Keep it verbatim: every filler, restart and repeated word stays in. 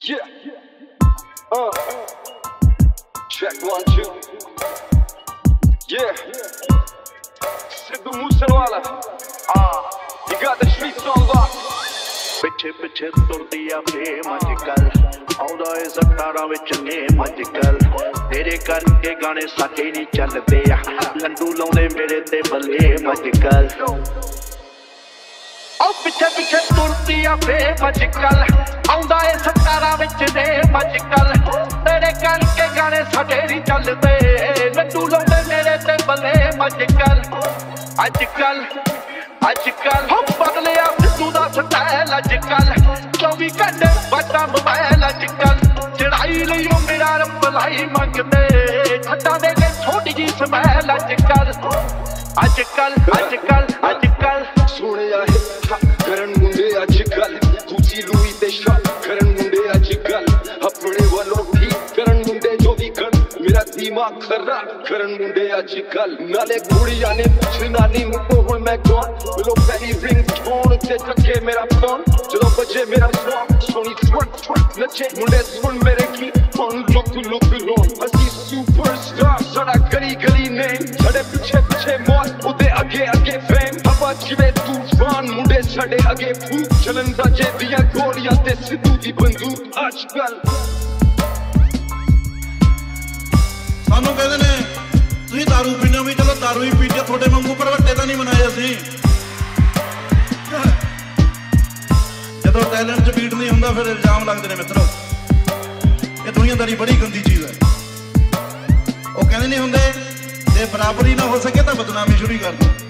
Yeah. Uh. Check one, two. Yeah. Sidhu moosewala. Ah. You got the streets on lock. ਪਿੱਛੇ ਪਿੱਛੇ ਤੁਰਦੀ ਆ fame ਅੱਜਕੱਲ ਆਉਂਦਾ ਏ ਸੱਤਾਰਾਂ ਵਿੱਚ ਨੇਮ ਅੱਜਕੱਲ ਤੇਰੇ ਕਰਕੇ ਗਾਣੇ ਸਾਡੇ ਨਹੀਂ ਚੱਲਦੇ ਆ ਲੰਡੂ ਲਾਉਂਦੇ ਮੇਰੇ ਤੇ ਬਲੇਮ ਅੱਜਕੱਲ ਆਹ ਪਿੱਛੇ ਪਿੱਛੇ ਤੁਰਦੀ ਆ ਫੇਮ ਅੱਜਕੱਲ ਆਉਂਦਾ ਏ ਸੱਤਾਰਾਂ ਵਿੱਚ ਨੇਮ ਅੱਜਕੱਲ ਤੇਰੇ ਕਰਕੇ ਗਾਣੇ ਸਾਡੇ ਨਹੀਂ ਚੱਲਦੇ ਲੰਡੂ ਲਾਉਂਦੇ ਮੇਰੇ ਤੇ ਬਲੇਮ ਅੱਜਕੱਲ ਅੱਜਕੱਲ ਅੱਜਕੱਲ ਹੋ ਬਦਲਿਆ ਸਿੱਧੂ ਦਾ ਸਟਾਈਲ ਅੱਜਕੱਲ ਚੌਵੀ ਘੰਟੇ ਵੱਡਾ ਮੋਬਾਈਲ ਅੱਜਕੱਲ ਚੜਾਈ ਲਈ ਉਹ ਮੇਰਾ ਰੰਬਲਾਈ ਮੰਗਦੇ ਛੱਡਾਂ ਦੇ ਕੇ ਛੋਟੀ ਜੀ ਸਮੈਲ ਅੱਜਕੱਲ ਅੱਜਕੱਲ ਅੱਜਕੱਲ ਅੱਜਕੱਲ ਸੁਣਿਆ ਹਿੱਟ ਕਰਨ ਮੁੰਡੇ ਅੱਜਕੱਲ ਕੁਚੀ ਲੂਈ ਤੇ ਸ਼ਾਟ ਕਰਨ ਮੁੰਡੇ ਅੱਜਕੱਲ ਆਪਣੇ ਵੱਲੋਂ ਠੀਕ ਕਰਨ ਮੁੰਡੇ ਜੋ ਵੀ ਕਰਨ ਮੇਰਾ ਦਿਮਾਗ ਖਰਾਬ ਕਰਨ ਮੁੰਡੇ ਅੱਜਕੱਲ ਨਾਲੇ ਕੁੜੀਆਂ ਨੇ ਪੁੱਛਣਾ ਨਹੀਂ ਮੁੱਕੋ ਹੁਣ ਮੈਂ ਕੌਣ ਬਿਲੋ ਪਹਿਲੀ ਰਿੰਗ ਟੋਨ ਤੇ ਚੱਕੇ ਮੇਰਾ ਫੋਨ ਜਦੋਂ ਬੱਜੇ ਮੇਰਾ ਸੌਂਗ ਸੋਨੀ ਟਵਰਕ ਟਵਰਕ ਨੱਚੇ ਮੁੰਡੇ ਸੁਣ ਮੇਰੇ ਕੀ ਫੋਨ ਲੁੱਕ ਲੁੱਕ ਲੋਨ ਅਸੀਂ ਸੁਪਰਸਟਾਰ ਸਾਡਾ ਗਲੀ ਗਲੀ ਨੇ ਸਾਡੇ ਪਿੱਛੇ ਪਿੱਛੇ ਮੌਤ ਉਹਦੇ ਅੱਗੇ ਅੱਗੇ ਫੇਮ ਹਵਾ ਜਿਵੇਂ ਤੂਫਾਨ ਮੁੰਡੇ ਸਾਡੇ ਅੱਗੇ ਫੂਕ ਚਲਨ ਦਾ ਜੇ ਦੀਆਂ ਗੋਲੀਆਂ ਤੇ ਸਿੱਧੂ ਦੀ ਬੰਦੂਕ ਅੱਜਕੱਲ ਸਾਨੂੰ ਕਹਿੰਦੇ ਨੇ ਤੁਸੀਂ ਦਾਰੂ ਪੀਣੇ ਵੀ ਚਲੋ ਦਾਰੂ ਹੀ ਪੀਜੇ ਤੁਹਾਡੇ ਵਾਂਗੂ ਭਰਵੱਟੇ ਤਾਂ ਨਹੀਂ ਬਣਾਏ ਅਸੀਂ ਜਦੋਂ ਟੈਲੈਂਟ 'ਚ ਬੀਟ ਨਹੀਂ ਹੁੰਦਾ ਫਿਰ ਇਲਜ਼ਾਮ ਲੱਗਦੇ ਨੇ ਮਿੱਤਰੋ ਇਹ ਦੁਨੀਆਦਾਰੀ ਬੜੀ ਗੰਦੀ ਚੀਜ਼ ਹੈ ਉਹ ਕਹਿੰਦੇ ਨਹੀਂ ਹੁੰਦੇ ਜੇ ਬਰਾਬਰੀ ਨਾ ਹੋ ਸਕੇ ਤਾਂ ਬਦਨਾਮੀ ਸ਼ੁਰੂ ਕਰ ਦੋ